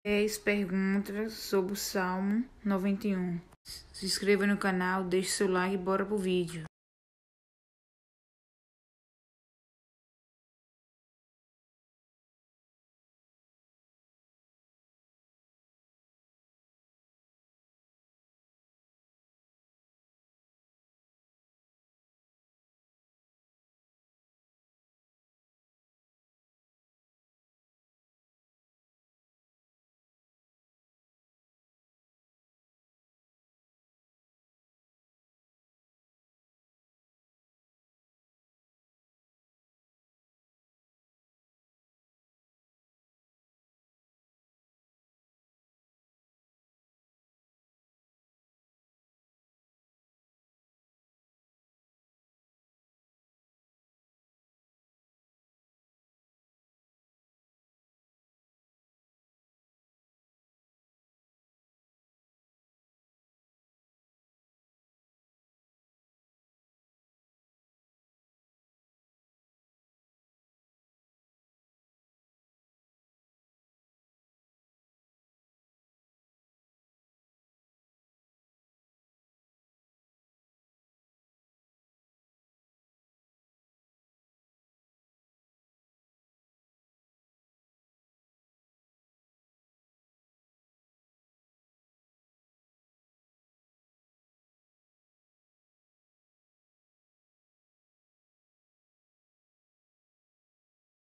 10 perguntas sobre o Salmo 91. Se inscreva no canal, deixe seu like e bora pro vídeo.